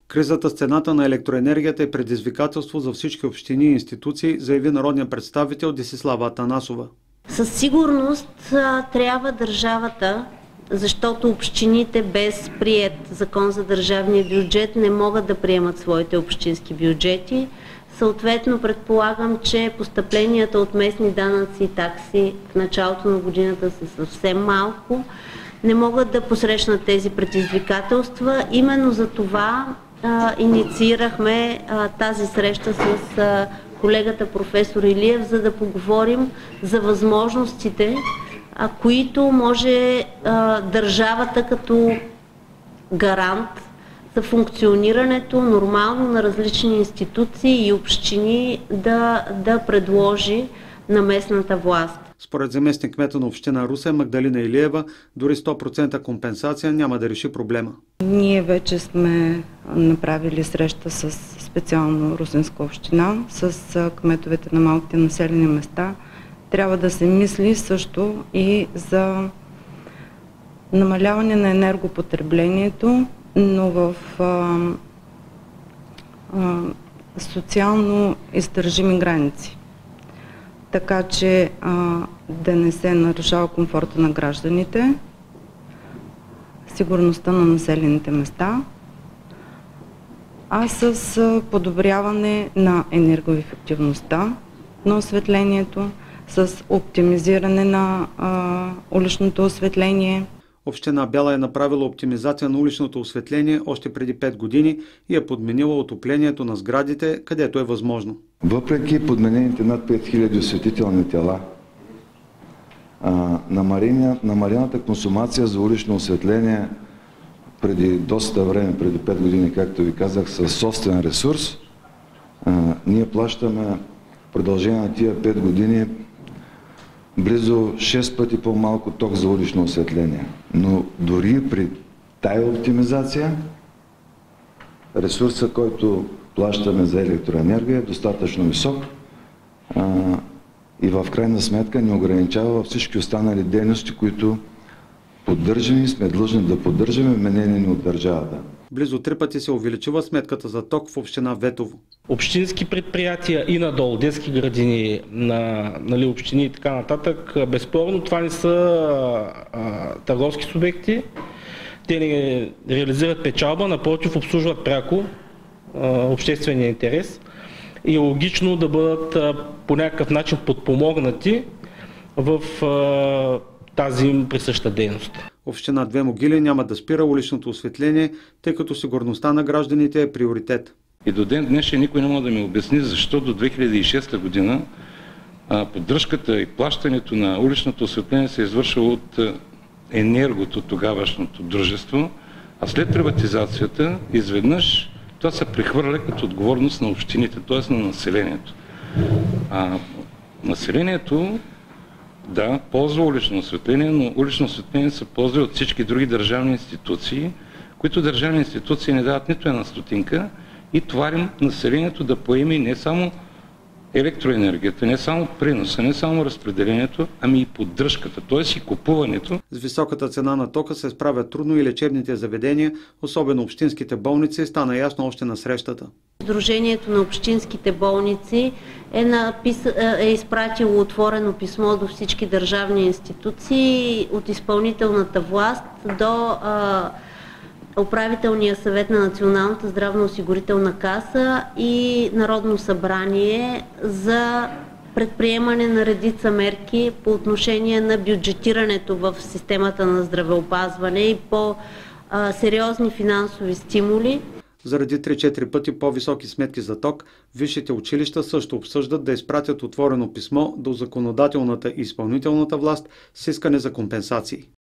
Кризата с цената на електроенергията е предизвикателство за всички общини и институции, заяви народният представител Десислава Атанасова. Със сигурност трябва държавата, защото общините без приет закон за държавния бюджет не могат да приемат своите общински бюджети. Съответно, предполагам, че постъпленията от местни данъци и такси в началото на годината са съвсем малко, не могат да посрещнат тези предизвикателства. Именно за това инициирахме тази среща с колегата професор Илиев, за да поговорим за възможностите, които може държавата като гарант за функционирането нормално на различни институции и общини да предложи на местната власт. Според заместник-кмета на община Русе Магдалина Илиева, дори 100% компенсация няма да реши проблема. Ние вече сме направили среща с специално Русенска община, с кметовете на малките населени места. Трябва да се мисли също и за намаляване на енергопотреблението, но в социално издържими граници. Така че да не се нарушава комфорта на гражданите, сигурността на населените места, а с подобряване на енергоефективността на осветлението, с оптимизиране на уличното осветление. Община Бяла е направила оптимизация на уличното осветление още преди 5 години и е подменила отоплението на сградите, където е възможно. Въпреки подменените над 5000 осветителни тела, намалената консумация за улично осветление преди доста време, преди 5 години, както ви казах, със собствен ресурс, ние плащаме в продължение на тия 5 години близо 6 пъти по-малко ток за улично осветление. Но дори при тая оптимизация, ресурса, който плащаме за електроенергия, е достатъчно висок и в крайна сметка не ограничава всички останали дейности, които поддържаме и сме длъжни да поддържаме, вменени ни от държавата. Близо 3 пъти се увеличила сметката за ток в община Ветово. Общински предприятия и надолу, детски градини, общини и така нататък, безспорно това не са търговски субекти. Те не реализират печалба, напротив обслужват пряко обществения интерес и е логично да бъдат по някакъв начин подпомогнати в тази им присъща дейност. Община Две могили няма да спира уличното осветление, тъй като сигурността на гражданите е приоритет. И до ден днешен никой не може да ми обясни защо до 2006 година поддръжката и плащането на уличното осветление се извършва от Енергото, тогавашното дружество, а след приватизацията изведнъж това се прехвърля като отговорност на общините, т.е. на населението. Населението да, ползва улично осветление, но улично осветление се ползва от всички други държавни институции, които държавни институции не дават нито една стотинка и товарим населението да поеме не само електроенергията, не само приноса, не само разпределението, ами и поддръжката, т.е. и купуването. С високата цена на тока се справят трудно и лечебните заведения, особено общинските болници, стана ясно още на срещата. Сдружението на общинските болници е изпратило отворено писмо до всички държавни институции от изпълнителната власт до Управителния съвет на Националната здравноосигурителна каса и Народно събрание за предприемане на редица мерки по отношение на бюджетирането в системата на здравеопазване и по сериозни финансови стимули. Заради 3-4 пъти по-високи сметки за ток, висшите училища също обсъждат да изпратят отворено писмо до законодателната и изпълнителната власт с искане за компенсации.